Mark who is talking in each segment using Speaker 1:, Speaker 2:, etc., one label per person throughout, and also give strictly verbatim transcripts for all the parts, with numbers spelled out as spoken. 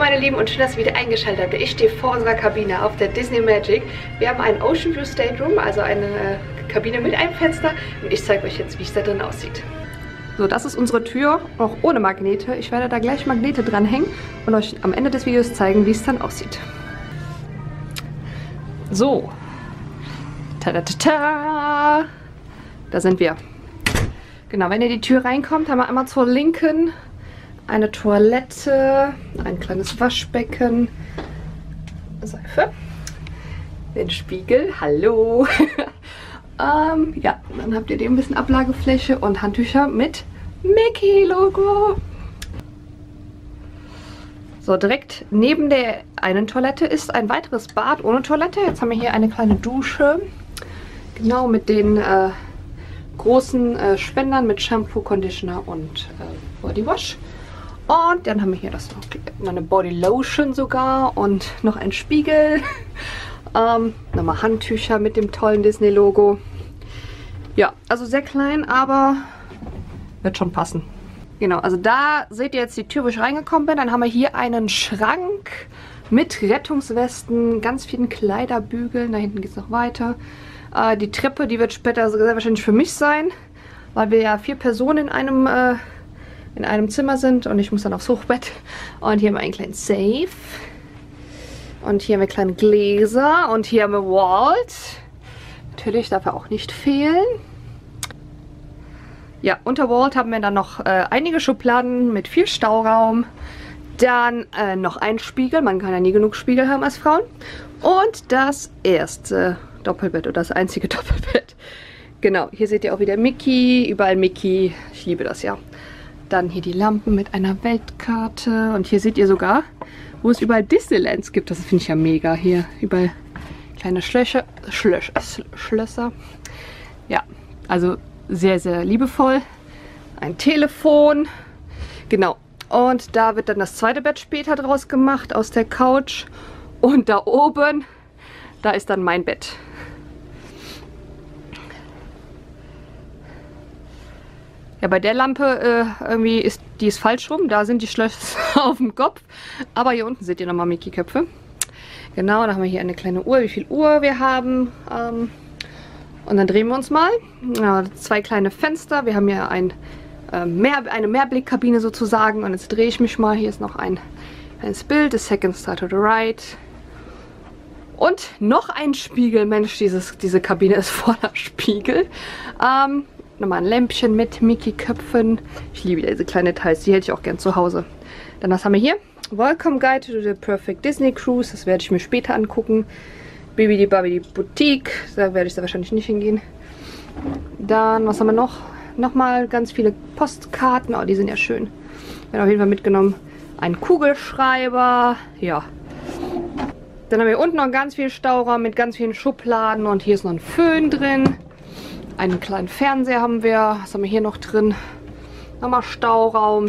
Speaker 1: meine Lieben und schön, dass ihr wieder eingeschaltet habt. Ich stehe vor unserer Kabine auf der Disney Magic. Wir haben einen Ocean View Stateroom, also eine äh, Kabine mit einem Fenster. Und ich zeige euch jetzt, wie es da drin aussieht. So, das ist unsere Tür, auch ohne Magnete. Ich werde da gleich Magnete dranhängen und euch am Ende des Videos zeigen, wie es dann aussieht. So. Tada-tada! Da sind wir. Genau, wenn ihr die Tür reinkommt, haben wir einmal zur Linken eine Toilette, ein kleines Waschbecken, Seife, den Spiegel, hallo. ähm, ja, dann habt ihr den ein bisschen Ablagefläche und Handtücher mit Mickey-Logo. So, direkt neben der einen Toilette ist ein weiteres Bad ohne Toilette. Jetzt haben wir hier eine kleine Dusche, genau mit den äh, großen äh, Spendern mit Shampoo, Conditioner und äh, Bodywash. Und dann haben wir hier das noch eine Body Lotion sogar und noch ein Spiegel. ähm, nochmal Handtücher mit dem tollen Disney-Logo. Ja, also sehr klein, aber wird schon passen. Genau, also da seht ihr jetzt die Tür, wo ich reingekommen bin. Dann haben wir hier einen Schrank mit Rettungswesten, ganz vielen Kleiderbügeln. Da hinten geht es noch weiter. Äh, die Treppe, die wird später sehr wahrscheinlich für mich sein, weil wir ja vier Personen in einem... Äh, in einem Zimmer sind und ich muss dann aufs Hochbett. Und hier haben wir einen kleinen Safe. Und hier haben wir kleine Gläser. Und hier haben wir Walt. Natürlich darf er auch nicht fehlen. Ja, unter Walt haben wir dann noch äh, einige Schubladen mit viel Stauraum. Dann äh, noch ein Spiegel. Man kann ja nie genug Spiegel haben als Frauen. Und das erste Doppelbett oder das einzige Doppelbett. Genau, hier seht ihr auch wieder Mickey. Überall Mickey. Ich liebe das ja. Dann hier die Lampen mit einer Weltkarte. Und hier seht ihr sogar, wo es überall Disneylands gibt. Das finde ich ja mega. Hier überall kleine Schlösser. Schlösser. Schlösser. Ja, also sehr, sehr liebevoll. Ein Telefon. Genau. Und da wird dann das zweite Bett später draus gemacht aus der Couch. Und da oben, da ist dann mein Bett. Ja, bei der Lampe äh, irgendwie ist die ist falsch rum. Da sind die Schlösser auf dem Kopf. Aber hier unten seht ihr nochmal Mickey-Köpfe. Genau, da haben wir hier eine kleine Uhr, wie viel Uhr wir haben. Ähm, und dann drehen wir uns mal. Ja, zwei kleine Fenster. Wir haben hier ein, äh, mehr, eine Mehrblickkabine sozusagen. Und jetzt drehe ich mich mal. Hier ist noch ein kleines Bild. The second star to the right. Und noch ein Spiegel. Mensch, dieses, diese Kabine ist voller Spiegel. Ähm... Nochmal ein Lämpchen mit Mickey-Köpfen. Ich liebe diese kleinen Details, die hätte ich auch gern zu Hause. Dann was haben wir hier? Welcome Guide to the Perfect Disney Cruise. Das werde ich mir später angucken. Bibidi Babidi Boutique. Da werde ich da wahrscheinlich nicht hingehen. Dann, was haben wir noch? Nochmal ganz viele Postkarten. Oh, die sind ja schön. Werden auf jeden Fall mitgenommen. Ein Kugelschreiber. Ja. Dann haben wir unten noch ganz viel Stauraum mit ganz vielen Schubladen. Und hier ist noch ein Föhn drin. Einen kleinen Fernseher haben wir. Was haben wir hier noch drin? Nochmal Stauraum.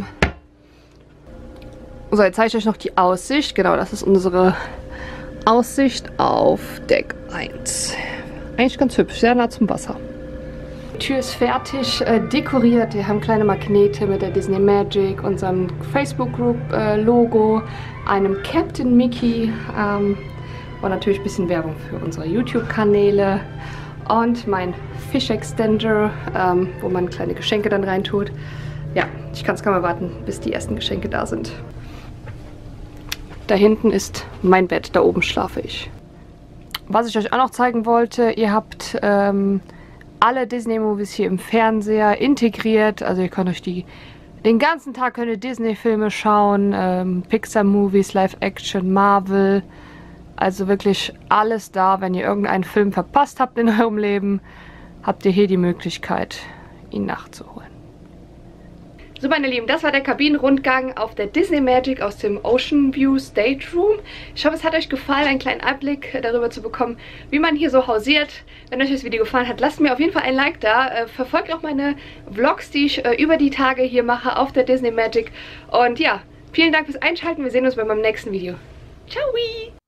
Speaker 1: So, jetzt zeige ich euch noch die Aussicht. Genau, das ist unsere Aussicht auf Deck eins. Eigentlich ganz hübsch, sehr nah zum Wasser. Die Tür ist fertig äh, dekoriert. Wir haben kleine Magnete mit der Disney Magic, unserem Facebook Group äh, Logo, einem Captain Mickey ähm, und natürlich ein bisschen Werbung für unsere YouTube-Kanäle. Und mein Fish Extender, ähm, wo man kleine Geschenke dann reintut. Ja, ich kann es kaum erwarten, bis die ersten Geschenke da sind. Da hinten ist mein Bett, da oben schlafe ich. Was ich euch auch noch zeigen wollte, ihr habt ähm, alle Disney-Movies hier im Fernseher integriert. Also ihr könnt euch die den ganzen Tag könnt ihr Disney-Filme schauen, ähm, Pixar-Movies, Live-Action, Marvel. Also wirklich alles da. Wenn ihr irgendeinen Film verpasst habt in eurem Leben, habt ihr hier die Möglichkeit, ihn nachzuholen. So, meine Lieben, das war der Kabinenrundgang auf der Disney Magic aus dem Ocean View Stateroom. Ich hoffe, es hat euch gefallen, einen kleinen Einblick darüber zu bekommen, wie man hier so hausiert. Wenn euch das Video gefallen hat, lasst mir auf jeden Fall ein Like da. Äh, verfolgt auch meine Vlogs, die ich äh, über die Tage hier mache auf der Disney Magic. Und ja, vielen Dank fürs Einschalten. Wir sehen uns bei meinem nächsten Video. Ciao!